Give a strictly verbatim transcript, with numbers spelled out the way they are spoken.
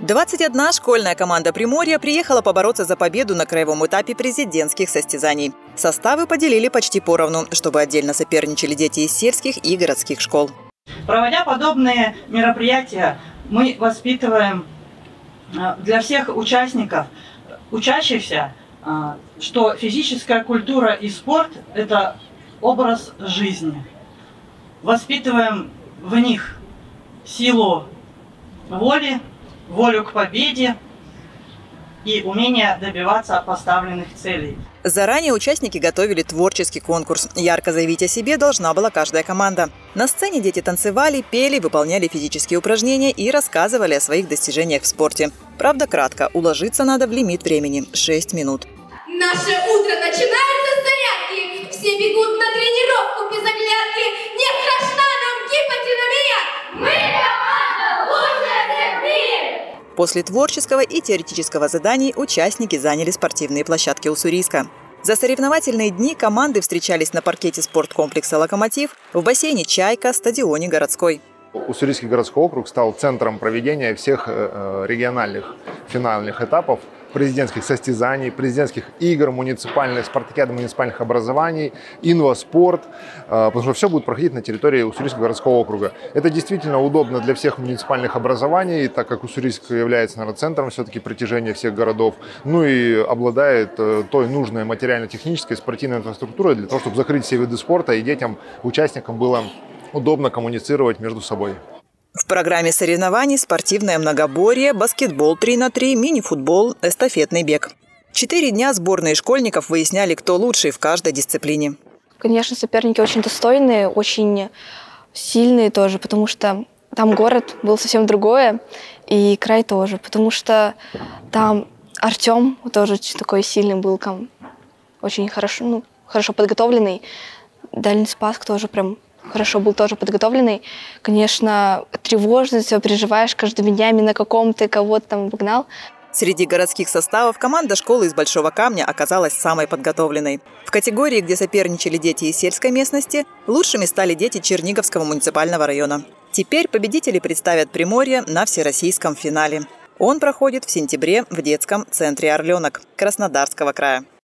двадцать одна школьная команда Приморья приехала побороться за победу на краевом этапе президентских состязаний. Составы поделили почти поровну, чтобы отдельно соперничали дети из сельских и городских школ. Проводя подобные мероприятия, мы воспитываем для всех участников, учащихся, что физическая культура и спорт – это образ жизни. Воспитываем в них силу воли, волю к победе и умение добиваться поставленных целей. Заранее участники готовили творческий конкурс. Ярко заявить о себе должна была каждая команда. На сцене дети танцевали, пели, выполняли физические упражнения и рассказывали о своих достижениях в спорте. Правда, кратко, уложиться надо в лимит времени – шесть минут. Наше утро начинается с зарядки. Все бегут на тренировку без оглядки. Не страшна нам гипотеномия. Мы команда лучшая в мире. После творческого и теоретического заданий участники заняли спортивные площадки Уссурийска. За соревновательные дни команды встречались на паркете спорткомплекса «Локомотив», в бассейне «Чайка», стадионе «Городской». Уссурийский городской округ стал центром проведения всех региональных финальных этапов президентских состязаний, президентских игр, муниципальных, спартакиады муниципальных образований, инваспорт, потому что все будет проходить на территории Уссурийского городского округа. Это действительно удобно для всех муниципальных образований, так как Уссурийск является, наверное, центром все-таки притяжения всех городов, ну и обладает той нужной материально-технической спортивной инфраструктурой для того, чтобы закрыть все виды спорта и детям, участникам было удобно коммуницировать между собой. В программе соревнований спортивное многоборье, баскетбол три на три, мини-футбол, эстафетный бег. Четыре дня сборные школьников выясняли, кто лучший в каждой дисциплине. Конечно, соперники очень достойные, очень сильные тоже, потому что там город был совсем другое, и край тоже, потому что там Артем тоже такой сильный был, очень хорошо, ну, хорошо подготовленный. Дальний Спасск тоже прям хорошо был тоже подготовленный. Конечно, тревожно, все переживаешь каждыми днями, на каком ты кого-то там вогнал. Среди городских составов команда школы из Большого Камня оказалась самой подготовленной. В категории, где соперничали дети из сельской местности, лучшими стали дети Черниговского муниципального района. Теперь победители представят Приморье на всероссийском финале. Он проходит в сентябре в детском центре «Орленок» Краснодарского края.